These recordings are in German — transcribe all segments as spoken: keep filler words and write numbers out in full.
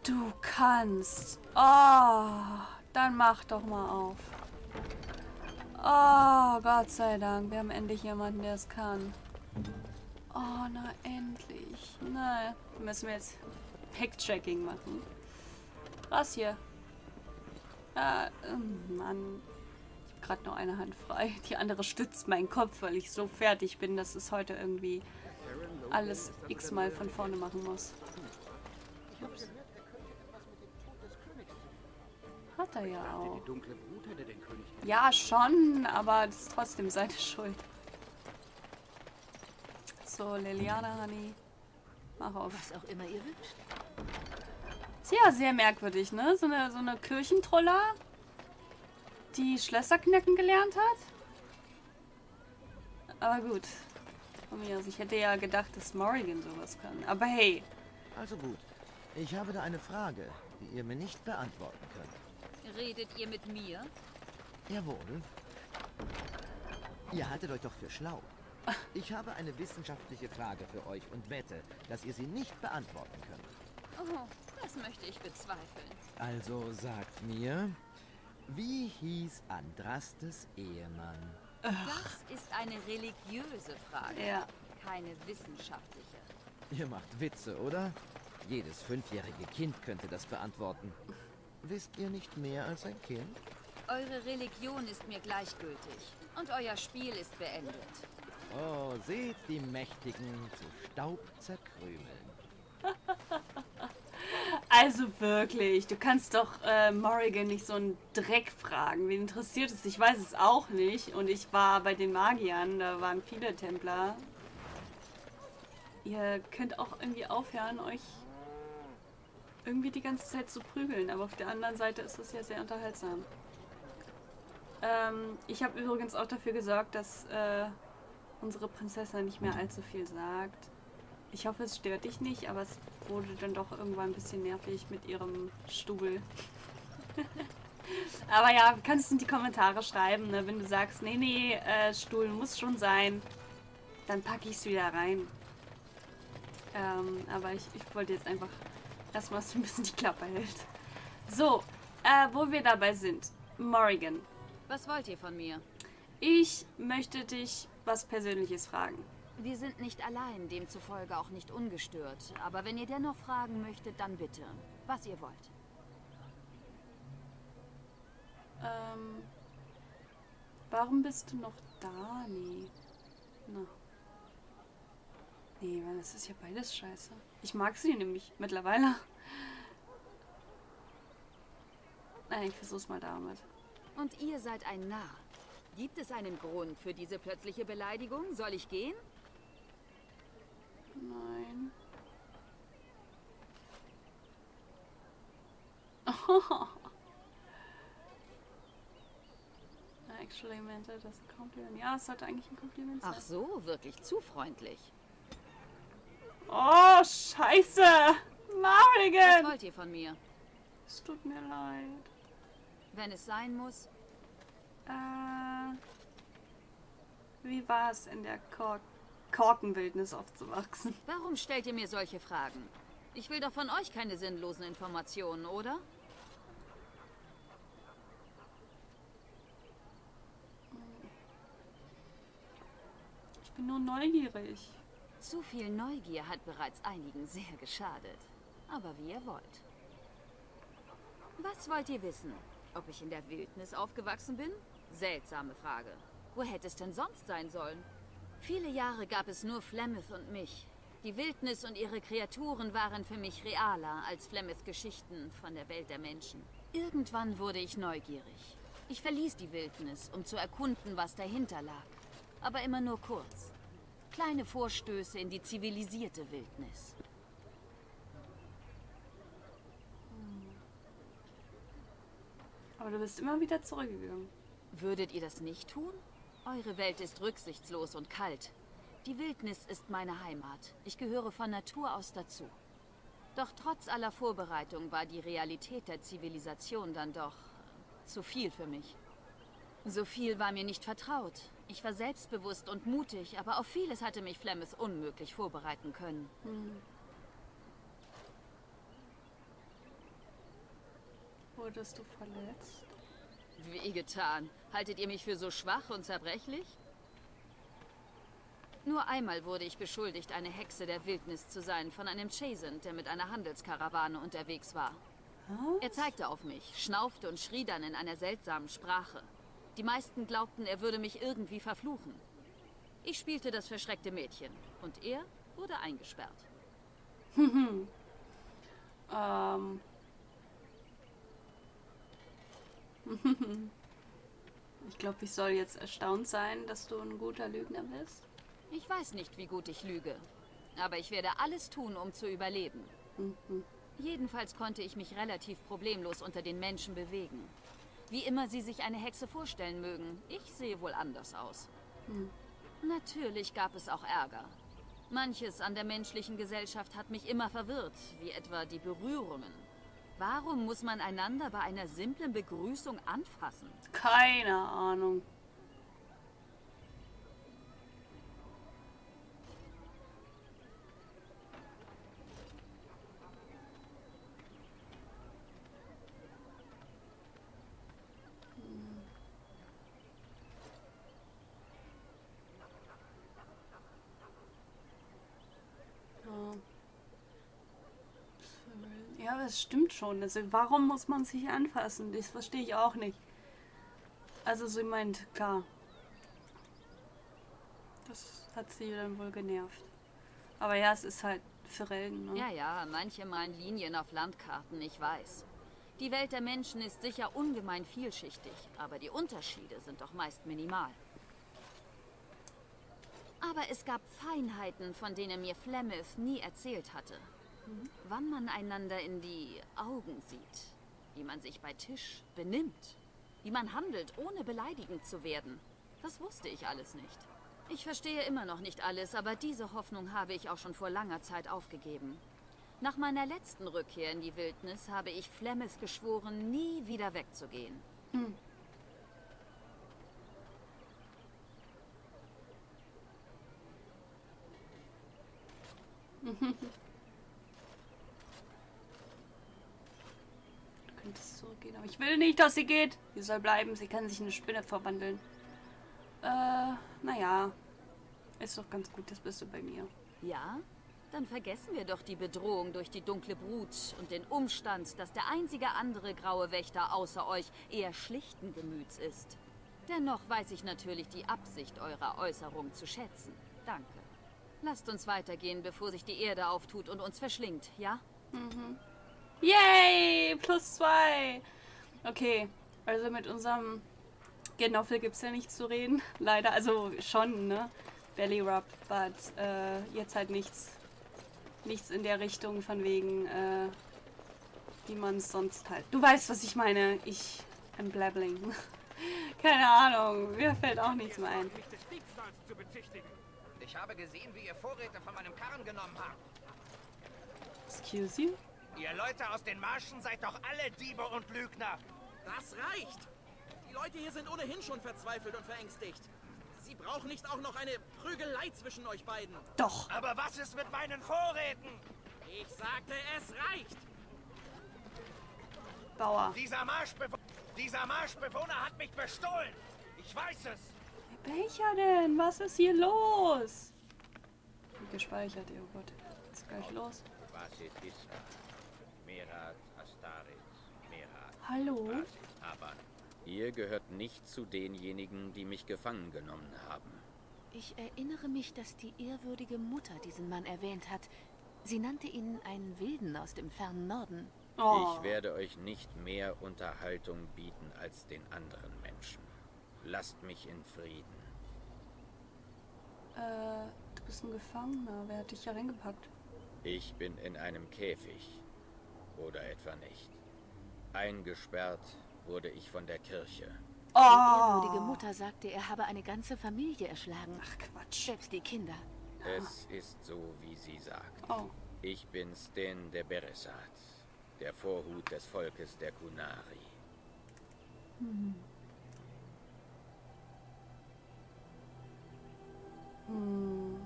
Du kannst. Oh, dann mach doch mal auf. Oh, Gott sei Dank. Wir haben endlich jemanden, der es kann. Oh, na endlich. Na, müssen wir jetzt Backtracking machen. Was hier? Äh, Mann. Ich habe gerade noch eine Hand frei. Die andere stützt meinen Kopf, weil ich so fertig bin, dass es heute irgendwie alles x-mal von vorne machen muss. Ups. Hat er ja auch. Ja, schon, aber das ist trotzdem seine Schuld. So, Liliana, Honey. Mach auf. Was auch immer ihr wünscht. Ist ja sehr merkwürdig, ne? So eine, so eine Kirchentroller, die Schlösser knacken gelernt hat. Aber gut. Von mir aus. Ich hätte ja gedacht, dass Morrigan sowas kann. Aber hey. Also gut. Ich habe da eine Frage, die ihr mir nicht beantworten könnt. Redet ihr mit mir? Jawohl. Ihr haltet euch doch für schlau. Ich habe eine wissenschaftliche Frage für euch und wette, dass ihr sie nicht beantworten könnt. Oh, das möchte ich bezweifeln. Also sagt mir, wie hieß Andrastes Ehemann? Das ist eine religiöse Frage, Ja. keine wissenschaftliche. Ihr macht Witze, oder? Jedes fünfjährige Kind könnte das beantworten. Wisst ihr nicht mehr als ein Kind? Eure Religion ist mir gleichgültig und euer Spiel ist beendet. Oh, seht die Mächtigen zu Staub zerkrümeln. Also wirklich, du kannst doch äh, Morrigan nicht so einen Dreck fragen. Wen interessiert es? Ich weiß es auch nicht. Und ich war bei den Magiern, da waren viele Templer. Ihr könnt auch irgendwie aufhören, euch irgendwie die ganze Zeit zu prügeln. Aber auf der anderen Seite ist das ja sehr unterhaltsam. Ähm, ich habe übrigens auch dafür gesorgt, dass äh, unsere Prinzessin nicht mehr allzu viel sagt. Ich hoffe, es stört dich nicht, aber es wurde dann doch irgendwann ein bisschen nervig mit ihrem Stuhl. Aber ja, du kannst es in die Kommentare schreiben, ne? Wenn du sagst, nee, nee, äh, Stuhl muss schon sein, dann packe ich es wieder rein. Ähm, aber ich, ich wollte jetzt einfach erstmal, dass du ein bisschen die Klappe hält. So, äh, wo wir dabei sind. Morrigan. Was wollt ihr von mir? Ich möchte dich was Persönliches fragen. Wir sind nicht allein, demzufolge auch nicht ungestört. Aber wenn ihr dennoch fragen möchtet, dann bitte. Was ihr wollt. Ähm, warum bist du noch da? Nee. Na. Nee, weil das ist ja beides scheiße. Ich mag sie nämlich mittlerweile. Nein, ich versuch's mal damit. Und ihr seid ein Narr. Gibt es einen Grund für diese plötzliche Beleidigung? Soll ich gehen? Nein. Actually meant it as a compliment. Ja, es sollte eigentlich ein Kompliment sein. Ach so, wirklich zu freundlich. Oh, scheiße! Morrigan! Was wollt ihr von mir? Es tut mir leid. Wenn es sein muss. Äh, wie war es in der Kork Korkenwildnis aufzuwachsen? Warum stellt ihr mir solche Fragen? Ich will doch von euch keine sinnlosen Informationen, oder? Ich bin nur neugierig. Zu viel Neugier hat bereits einigen sehr geschadet. Aber wie ihr wollt. Was wollt ihr wissen? Ob ich in der Wildnis aufgewachsen bin? Seltsame Frage. Wo hätte es denn sonst sein sollen? Viele Jahre gab es nur Flemeth und mich. Die Wildnis und ihre Kreaturen waren für mich realer als Flemeths Geschichten von der Welt der Menschen. Irgendwann wurde ich neugierig. Ich verließ die Wildnis, um zu erkunden, was dahinter lag. Aber immer nur kurz. Kleine Vorstöße in die zivilisierte Wildnis. Aber du bist immer wieder zurückgegangen. Würdet ihr das nicht tun? Eure Welt ist rücksichtslos und kalt. Die Wildnis ist meine Heimat. Ich gehöre von Natur aus dazu. Doch trotz aller Vorbereitung war die Realität der Zivilisation dann doch zu viel für mich. So viel war mir nicht vertraut. Ich war selbstbewusst und mutig, aber auf vieles hatte mich Flemeth unmöglich vorbereiten können. Hm. Wurdest du verletzt? Wie getan. Haltet ihr mich für so schwach und zerbrechlich? Nur einmal wurde ich beschuldigt, eine Hexe der Wildnis zu sein, von einem Chasant, der mit einer Handelskarawane unterwegs war. Was? Er zeigte auf mich, schnaufte und schrie dann in einer seltsamen Sprache. Die meisten glaubten, er würde mich irgendwie verfluchen. Ich spielte das verschreckte Mädchen und er wurde eingesperrt. ähm... Ich glaube, ich soll jetzt erstaunt sein, dass du ein guter Lügner bist. Ich weiß nicht, wie gut ich lüge. Aber ich werde alles tun, um zu überleben. Mhm. Jedenfalls konnte ich mich relativ problemlos unter den Menschen bewegen. Wie immer sie sich eine Hexe vorstellen mögen, ich sehe wohl anders aus. Mhm. Natürlich gab es auch Ärger. Manches an der menschlichen Gesellschaft hat mich immer verwirrt, wie etwa die Berührungen. Warum muss man einander bei einer simplen Begrüßung anfassen? Keine Ahnung. Ja, das stimmt schon. Also warum muss man sich anfassen? Das verstehe ich auch nicht. Also sie meint, klar. Das hat sie dann wohl genervt. Aber ja, es ist halt Forellen, ne? Ja, ja, manche malen Linien auf Landkarten, ich weiß. Die Welt der Menschen ist sicher ungemein vielschichtig, aber die Unterschiede sind doch meist minimal. Aber es gab Feinheiten, von denen mir Flemeth nie erzählt hatte. Mhm. Wann man einander in die Augen sieht, wie man sich bei Tisch benimmt, wie man handelt, ohne beleidigend zu werden. Das wusste ich alles nicht. Ich verstehe immer noch nicht alles, aber diese Hoffnung habe ich auch schon vor langer Zeit aufgegeben. Nach meiner letzten Rückkehr in die Wildnis habe ich Flemeth geschworen, nie wieder wegzugehen. Hm. Du könntest zurückgehen, aber ich will nicht, dass sie geht. Sie soll bleiben, sie kann sich in eine Spinne verwandeln. Äh, naja. Ist doch ganz gut, das bist du bei mir. Ja? Dann vergessen wir doch die Bedrohung durch die dunkle Brut und den Umstand, dass der einzige andere graue Wächter außer euch eher schlichten Gemüts ist. Dennoch weiß ich natürlich die Absicht eurer Äußerung zu schätzen. Danke. Lasst uns weitergehen, bevor sich die Erde auftut und uns verschlingt, ja? Mhm. Yay! Plus zwei! Okay, also mit unserem Genoffel gibt es ja nichts zu reden. Leider, also schon, ne? Belly Rub, but äh, jetzt halt nichts. Nichts in der Richtung von wegen, äh, wie man es sonst halt. Du weißt, was ich meine. Ich am Blabbling. Keine Ahnung, mir fällt auch nichts mehr ein. Ich habe gesehen, wie ihr Vorräte von meinem Karren genommen habt. Excuse you? Ihr Leute aus den Marschen seid doch alle Diebe und Lügner. Das reicht! Die Leute hier sind ohnehin schon verzweifelt und verängstigt. Sie brauchen nicht auch noch eine Prügelei zwischen euch beiden. Doch. Aber was ist mit meinen Vorräten? Ich sagte, es reicht! Bauer. Dieser Marschbewohner, dieser Marschbewohner hat mich bestohlen. Ich weiß es. Welcher denn? Was ist hier los? Gespeichert, oh Gott. Was ist gleich los? Hallo? Aber ihr gehört nicht zu denjenigen, die mich gefangen genommen haben. Ich erinnere mich, dass die ehrwürdige Mutter diesen Mann erwähnt hat. Sie nannte ihn einen Wilden aus dem fernen Norden. Oh. Ich werde euch nicht mehr Unterhaltung bieten als den anderen Menschen. Lasst mich in Frieden. Äh, du bist ein Gefangener. Wer hat dich hier reingepackt? Ich bin in einem Käfig. Oder etwa nicht. Eingesperrt wurde ich von der Kirche. Oh. Die ehrwürdige Mutter sagte, er habe eine ganze Familie erschlagen. Ach, Quatsch. Selbst die Kinder. Es ist so, wie sie sagt. Oh. Ich bin Sten der Beresat, der Vorhut des Volkes der Qunari. Hm. Hm.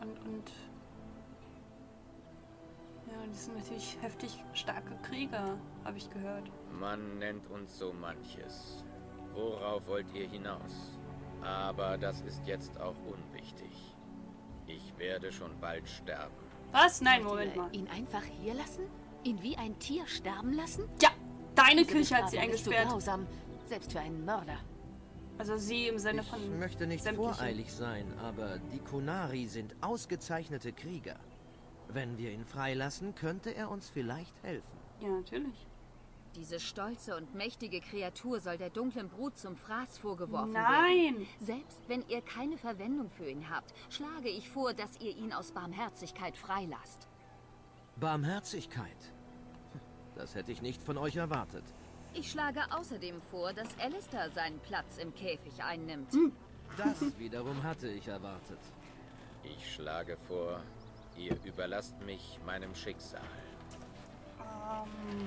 und, und ja, die sind natürlich heftig starke Krieger, habe ich gehört. Man nennt uns so manches. Worauf wollt ihr hinaus? Aber das ist jetzt auch unwichtig. Ich werde schon bald sterben. Was? Nein, Wollt Moment ihr mal. ihn einfach hier lassen? Ihn wie ein Tier sterben lassen? Ja, deine Diese Kirche hat sie Bestrafung ist so eingesperrt. grausam, selbst für einen Mörder. Also sie im Sinne Ich von möchte nicht sämtlichen. voreilig sein, aber die Qunari sind ausgezeichnete Krieger. Wenn wir ihn freilassen, könnte er uns vielleicht helfen. Ja, natürlich. Diese stolze und mächtige Kreatur soll der dunklen Brut zum Fraß vorgeworfen Nein! werden. Selbst wenn ihr keine Verwendung für ihn habt, schlage ich vor, dass ihr ihn aus Barmherzigkeit freilasst. Barmherzigkeit? Das hätte ich nicht von euch erwartet. Ich schlage außerdem vor, dass Alistair seinen Platz im Käfig einnimmt. Das wiederum hatte ich erwartet. Ich schlage vor, ihr überlasst mich meinem Schicksal. Ähm.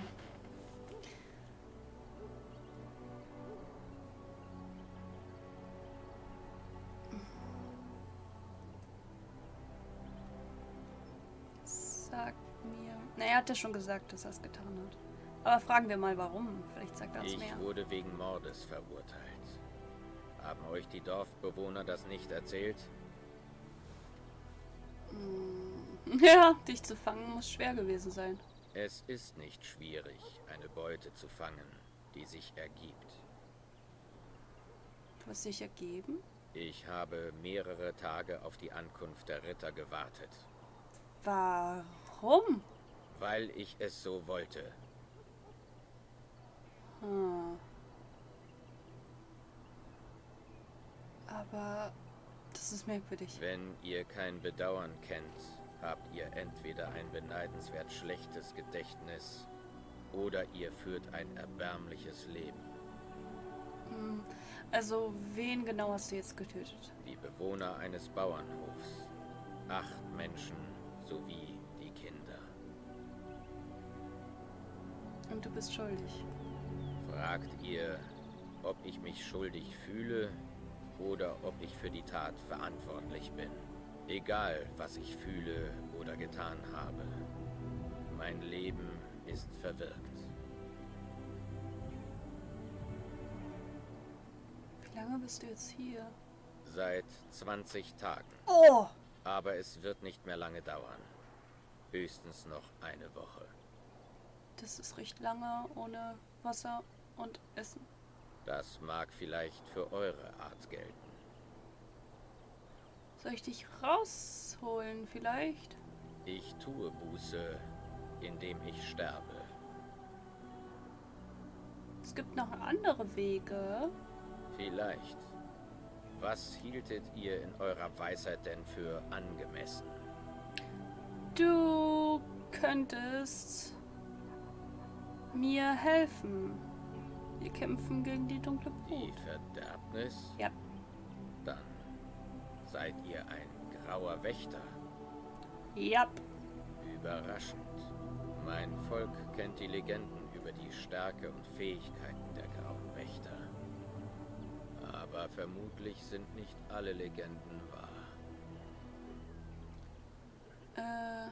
Sag mir. Na, er hat ja schon gesagt, dass er es getan hat. Aber fragen wir mal, warum. Vielleicht sagt er uns Ich mehr. wurde wegen Mordes verurteilt. Haben euch die Dorfbewohner das nicht erzählt? Ja, dich zu fangen muss schwer gewesen sein. Es ist nicht schwierig, eine Beute zu fangen, die sich ergibt. Was sich ergeben? Ich habe mehrere Tage auf die Ankunft der Ritter gewartet, Warum? weil ich es so wollte. Hm. Aber das ist merkwürdig. Wenn ihr kein Bedauern kennt, habt ihr entweder ein beneidenswert schlechtes Gedächtnis oder ihr führt ein erbärmliches Leben. Hm. Also, wen genau hast du jetzt getötet? Die Bewohner eines Bauernhofs. Acht Menschen sowie die Kinder. Und du bist schuldig. Fragt ihr, ob ich mich schuldig fühle oder ob ich für die Tat verantwortlich bin. Egal, was ich fühle oder getan habe. Mein Leben ist verwirkt. Wie lange bist du jetzt hier? Seit zwanzig Tagen. Oh! Aber es wird nicht mehr lange dauern. Höchstens noch eine Woche. Das ist recht lange ohne Wasser und Essen. Das mag vielleicht für eure Art gelten. Soll ich dich rausholen vielleicht? Ich tue Buße, indem ich sterbe. Es gibt noch andere Wege. Vielleicht. Was hieltet ihr in eurer Weisheit denn für angemessen? Du könntest mir helfen. Wir kämpfen gegen die dunkle Die Brut. Verderbnis? Ja. Dann seid ihr ein grauer Wächter. Ja. Überraschend. Mein Volk kennt die Legenden über die Stärke und Fähigkeiten der grauen Wächter. Aber vermutlich sind nicht alle Legenden wahr. Äh.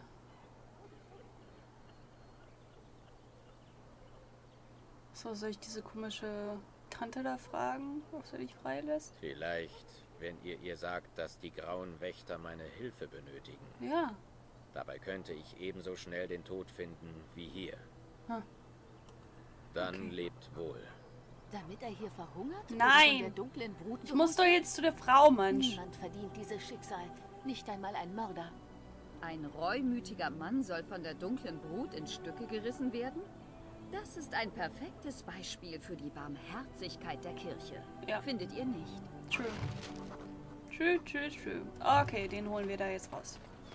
So, soll ich diese komische Tante da fragen, ob sie dich freilässt? Vielleicht, wenn ihr ihr sagt, dass die grauen Wächter meine Hilfe benötigen. Ja. Dabei könnte ich ebenso schnell den Tod finden wie hier. Hm. Dann Okay. lebt wohl. Damit er hier verhungert? Oder Nein. von der dunklen Brut Ich muss doch jetzt zu der Frau, Mensch. Niemand verdient dieses Schicksal. Nicht einmal ein Mörder. Ein reumütiger Mann soll von der dunklen Brut in Stücke gerissen werden? Das ist ein perfektes Beispiel für die Barmherzigkeit der Kirche. Ja. Findet ihr nicht? True. True, true, true. Okay, den holen wir da jetzt raus.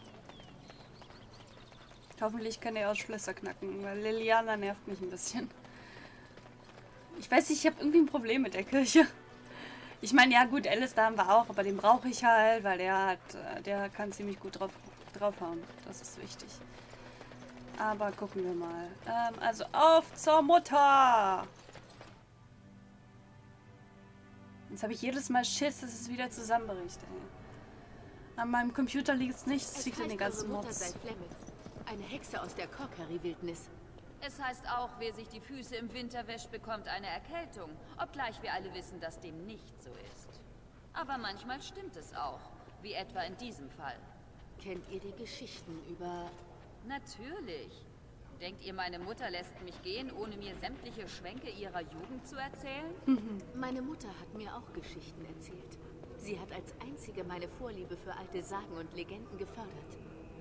Hoffentlich kann er auch Schlösser knacken, weil Liliana nervt mich ein bisschen. Ich weiß nicht, ich habe irgendwie ein Problem mit der Kirche. Ich meine, ja gut, Alice da haben wir auch, aber den brauche ich halt, weil der hat, äh, der kann ziemlich gut drauf, draufhauen. Das ist wichtig. Aber gucken wir mal. Ähm, also auf zur Mutter! Jetzt habe ich jedes Mal Schiss, dass es wieder zusammenbricht, ey. An meinem Computer liegt nichts. Es Es liegt in den heißt, ganzen eure Mutter sei Mods. Flemeth, eine Hexe aus der Corkery-Wildnis. Es heißt auch, wer sich die Füße im Winter wäscht, bekommt eine Erkältung. Obgleich wir alle wissen, dass dem nicht so ist. Aber manchmal stimmt es auch. Wie etwa in diesem Fall. Kennt ihr die Geschichten über... Natürlich. Denkt ihr, meine Mutter lässt mich gehen, ohne mir sämtliche Schwänke ihrer Jugend zu erzählen? Meine Mutter hat mir auch Geschichten erzählt. Sie hat als einzige meine Vorliebe für alte Sagen und Legenden gefördert.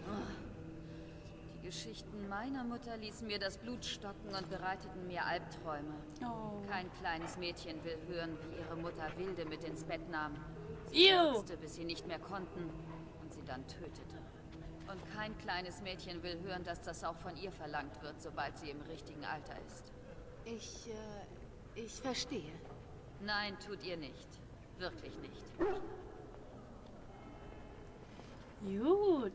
Die Geschichten meiner Mutter ließen mir das Blut stocken und bereiteten mir Albträume. Oh. Kein kleines Mädchen will hören, wie ihre Mutter Wilde mit ins Bett nahm. Sie Ew. benutzte, bis sie nicht mehr konnten und sie dann tötete. Und kein kleines Mädchen will hören, dass das auch von ihr verlangt wird, sobald sie im richtigen Alter ist. Ich, äh, ich verstehe. Nein, tut ihr nicht. Wirklich nicht. Gut.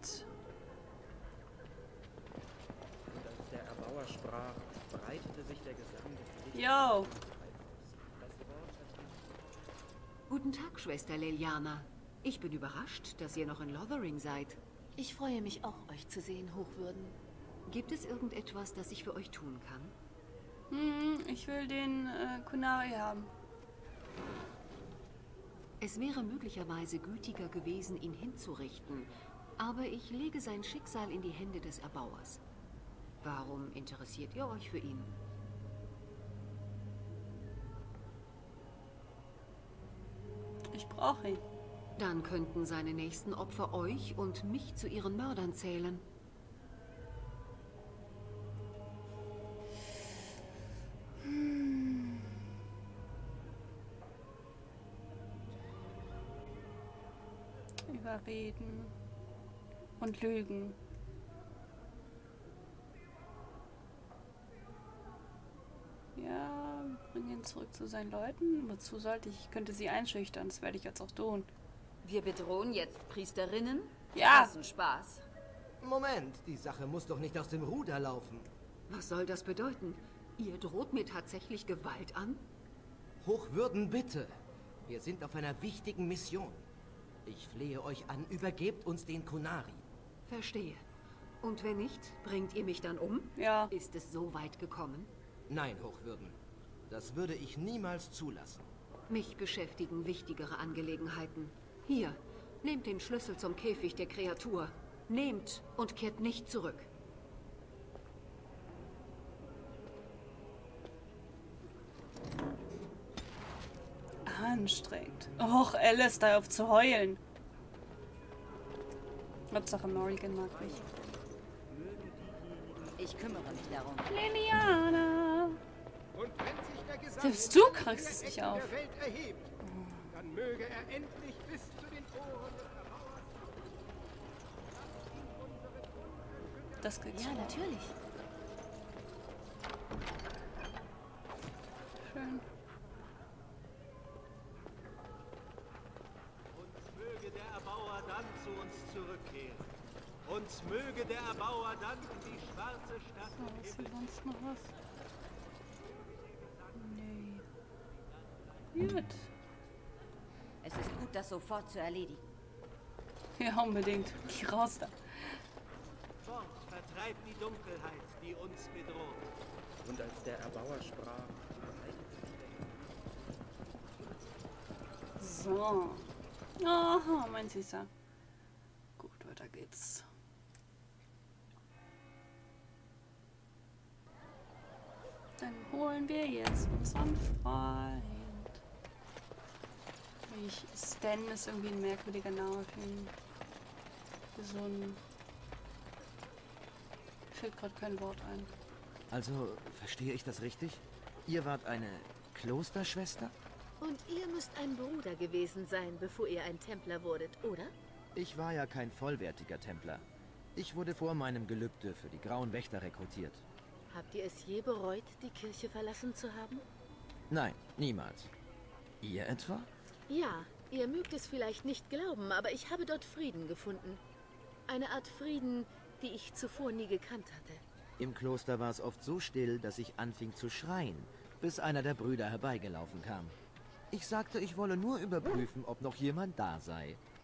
Und als der Erbauer sprach, breitete sich der Gesang des Lichts Yo. aus. Das Wort hat Guten Tag, Schwester Leliana. Ich bin überrascht, dass ihr noch in Lothering seid. Ich freue mich auch, euch zu sehen, Hochwürden. Gibt es irgendetwas, das ich für euch tun kann? Hm, ich will den äh, Kunari haben. Es wäre möglicherweise gütiger gewesen, ihn hinzurichten, aber ich lege sein Schicksal in die Hände des Erbauers. Warum interessiert ihr euch für ihn? Ich brauche ihn. Dann könnten seine nächsten Opfer euch und mich zu ihren Mördern zählen. Überreden. Und lügen. Ja, bring ihn zurück zu seinen Leuten. Wozu sollte ich? Ich könnte sie einschüchtern. Das werde ich jetzt auch tun. Wir bedrohen jetzt Priesterinnen? Ja. Das ist ein Spaß. Moment, die Sache muss doch nicht aus dem Ruder laufen. Was soll das bedeuten? Ihr droht mir tatsächlich Gewalt an? Hochwürden, bitte. Wir sind auf einer wichtigen Mission. Ich flehe euch an, übergebt uns den Kunari. Verstehe. Und wenn nicht, bringt ihr mich dann um? Ja. Ist es so weit gekommen? Nein, Hochwürden. Das würde ich niemals zulassen. Mich beschäftigen wichtigere Angelegenheiten. Hier, nehmt den Schlüssel zum Käfig der Kreatur. Nehmt und kehrt nicht zurück. Anstrengend. Och, Alice, da auf zu heulen. Hauptsache Morrigan mag mich. Ich kümmere mich darum. Liliana. Und wenn sich der Gesang Selbst du der kriegst es nicht Ecken auf. der Welt erhebt, dann möge er endlich bis zu den Ohren des Erbauers Das kriegst Ja, du. natürlich. Schön. Und möge der Erbauer dann zu uns zurückkehren. Und möge der Erbauer dann in die schwarze Stadt So, im ist Himmel. denn sonst noch was? Nee. Gut. Es ist gut, das sofort zu erledigen. Ja, unbedingt. Geh raus da. Fort vertreibt die Dunkelheit, die uns bedroht. Und als der Erbauer sprach, breitete sich der So. Aha, mein Süßer. Gut, weiter geht's. Dann holen wir jetzt unseren Freund. Ich, Stan ist irgendwie ein merkwürdiger Name für ihn. Für so ein... Mir fällt gerade kein Wort ein. Also, verstehe ich das richtig? Ihr wart eine Klosterschwester? Und ihr müsst ein Bruder gewesen sein, bevor ihr ein Templer wurdet, oder? Ich war ja kein vollwertiger Templer. Ich wurde vor meinem Gelübde für die Grauen Wächter rekrutiert. Habt ihr es je bereut, die Kirche verlassen zu haben? Nein, niemals. Ihr etwa? Ja, ihr mögt es vielleicht nicht glauben, aber ich habe dort Frieden gefunden. Eine Art Frieden, die ich zuvor nie gekannt hatte. Im Kloster war es oft so still, dass ich anfing zu schreien, bis einer der Brüder herbeigelaufen kam. Ich sagte, ich wolle nur überprüfen, ob noch jemand da sei.